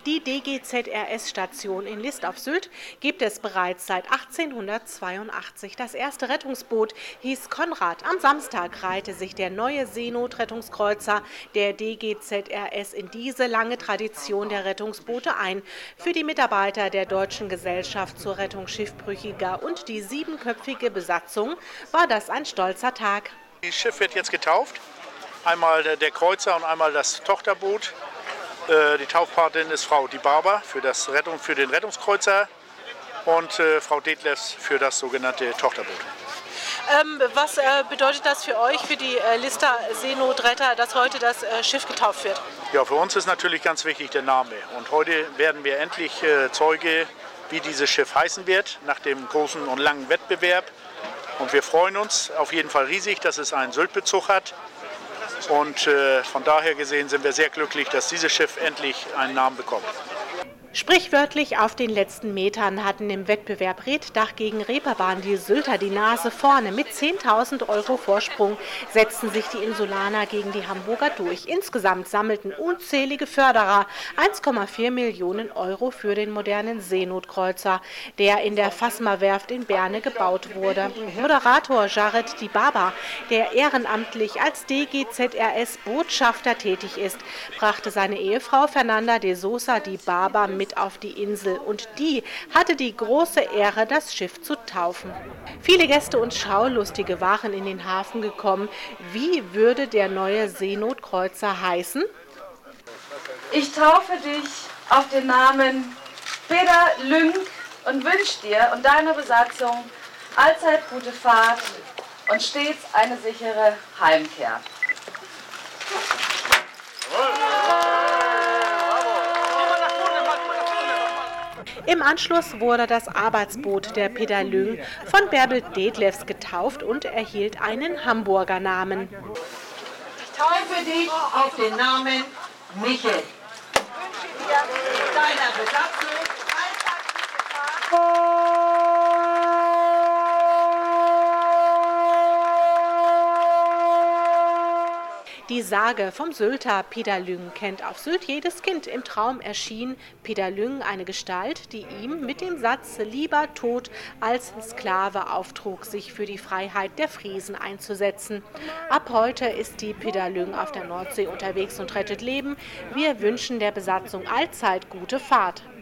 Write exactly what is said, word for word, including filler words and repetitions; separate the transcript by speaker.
Speaker 1: Die D G Z R S-Station in List auf Sylt gibt es bereits seit achtzehnhundertzweiundachtzig. Das erste Rettungsboot hieß Konrad. Am Samstag reihte sich der neue Seenotrettungskreuzer der D G Z R S in diese lange Tradition der Rettungsboote ein. Für die Mitarbeiter der Deutschen Gesellschaft zur Rettung Schiffbrüchiger und die siebenköpfige Besatzung war das ein stolzer Tag.
Speaker 2: Das Schiff wird jetzt getauft. Einmal der Kreuzer und einmal das Tochterboot. Die Taufpatin ist Frau Di Barber für, das Rettung, für den Rettungskreuzer und äh, Frau Detlefs für das sogenannte Tochterboot.
Speaker 1: Ähm, was äh, bedeutet das für euch, für die äh, Lister Seenotretter, dass heute das äh, Schiff getauft wird?
Speaker 2: Ja, für uns ist natürlich ganz wichtig der Name. Und heute werden wir endlich äh, Zeuge, wie dieses Schiff heißen wird, nach dem großen und langen Wettbewerb. Und wir freuen uns auf jeden Fall riesig, dass es einen Syltbezug hat. Und äh, von daher gesehen sind wir sehr glücklich, dass dieses Schiff endlich einen Namen bekommt.
Speaker 1: Sprichwörtlich auf den letzten Metern hatten im Wettbewerb Reetdach gegen Reeperbahn die Sylter die Nase vorne. Mit zehntausend Euro Vorsprung setzten sich die Insulaner gegen die Hamburger durch. Insgesamt sammelten unzählige Förderer eins Komma vier Millionen Euro für den modernen Seenotkreuzer, der in der Fasma-Werft in Berne gebaut wurde. Moderator Jared Di Barber, der ehrenamtlich als D G Z R S-Botschafter tätig ist, brachte seine Ehefrau Fernanda de Sosa Di Barber mit mit auf die Insel und die hatte die große Ehre, das Schiff zu taufen. Viele Gäste und Schaulustige waren in den Hafen gekommen. Wie würde der neue Seenotkreuzer heißen?
Speaker 3: Ich taufe dich auf den Namen Peter Lünk und wünsche dir und deiner Besatzung allzeit gute Fahrt und stets eine sichere Heimkehr.
Speaker 1: Im Anschluss wurde das Arbeitsboot der Peter Lünk von Bärbel Detlefs getauft und erhielt einen Hamburger Namen.
Speaker 4: Ich taufe dich auf den Namen Michel. Ich wünsche dir deiner Besatzung allzeit gute Fahrt.
Speaker 1: Die Sage vom Sylter Peter Lünk kennt auf Sylt jedes Kind. Im Traum erschien Peter Lünk eine Gestalt, die ihm mit dem Satz „Lieber tot als Sklave" auftrug, sich für die Freiheit der Friesen einzusetzen. Ab heute ist die Peter Lünk auf der Nordsee unterwegs und rettet Leben. Wir wünschen der Besatzung allzeit gute Fahrt.